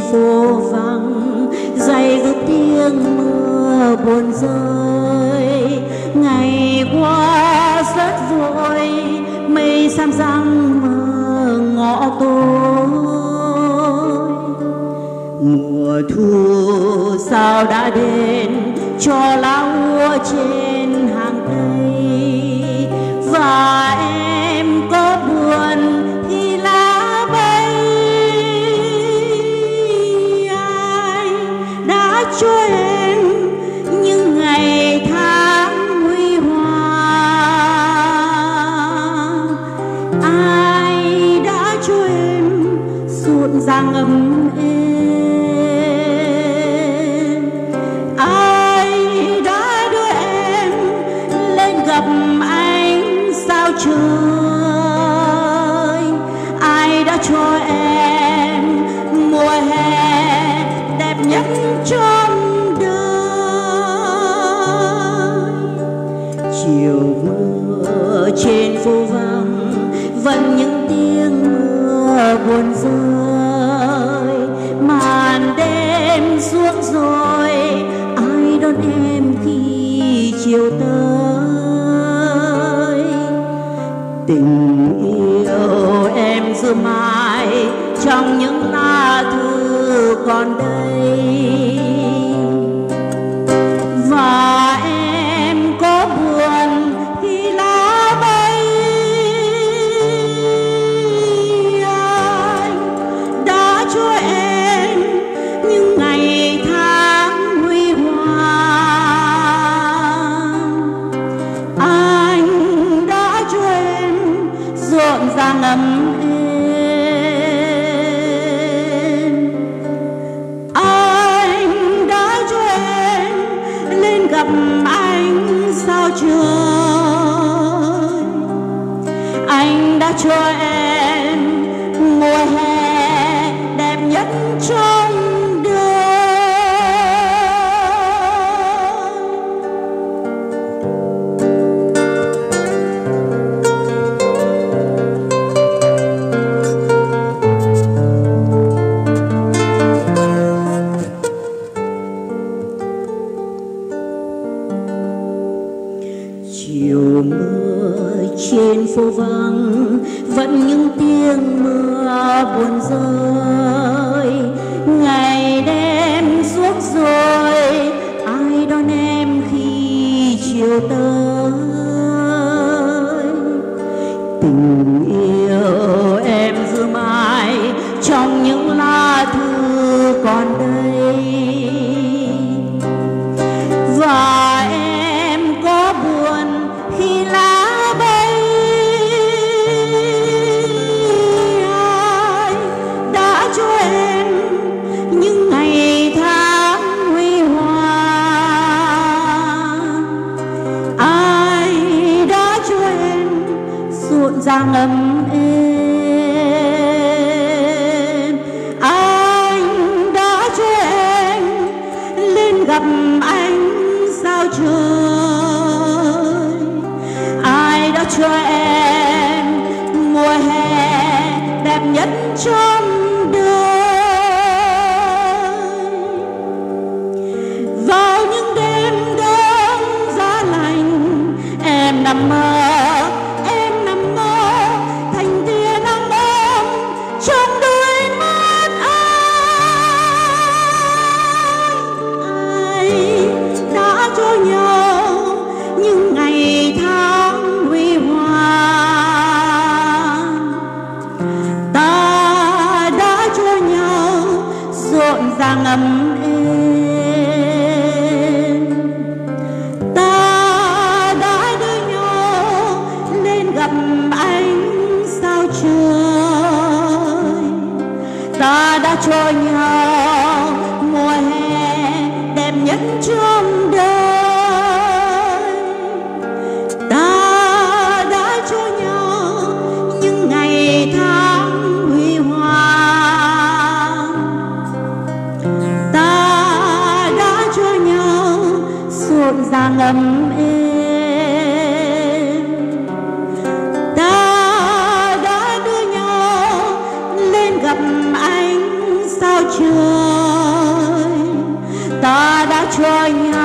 phố vắng dày dứt tiếng mưa buồn rơi. Ngày qua rất vội, mây xám giăng mờ ngõ tối. Mùa thu sao đã đến cho lá úa trên hàng cây, và em có buồn khi lá bay. Ai đã cho em những ngày tháng huy hoàng? Ai đã cho em rộn ràng ấm êm? Ai đã đưa em lên gặp ánh sao trời? Ai đã cho em mùa hè đẹp nhất trong đời? Chiều mưa trên phố vắng vẫn những tiếng mưa buồn rơi. Màn đêm xuống rồi, ai đón em khi chiều tới? Tình yêu em giữ mãi trong những lá thư còn đây. Và em có buồn khi lá bay? Ai đã cho em những ngày tháng huy hoàng? Anh đã cho em rộn ràng ấm êm. Anh đã cho em lên gặp ánh sao trời. Anh đã cho em mùa hè đẹp nhất trong đời. Chiều mưa trên phố vắng vẫn những tiếng mưa buồn rơi. Ngày đêm xuống rồi, ai đón em khi chiều tới? Tình yêu em giữ mãi trong những lá thư còn đây. Và em có buồn khi lá bay? Ai đã cho em những ngày tháng huy hoàng? Ai đã cho em rộn ràng ấm êm? Anh đã cho em lên gặp ánh sao trời? Ai đã cho em mùa hè đẹp nhất trong đời? Vào những đêm đông giá lạnh, em nằm mơ thành tia nắng ấm trong đôi mắt anh. Ai đã cho nhau những ngày tháng huy hoàng? Ta đã cho nhau rộn ràng ấm êm. Ta đã đưa nhau lên gặp ánh sao trời. Ta đã cho nhau mùa hè đẹp nhất trong đời. Ta đã cho nhau những ngày tháng huy hoàng. Ta đã cho nhau rộn ràng ấm êm. Ta đã đưa nhau lên gặp ánh sao trời. đời ta đã cho nhau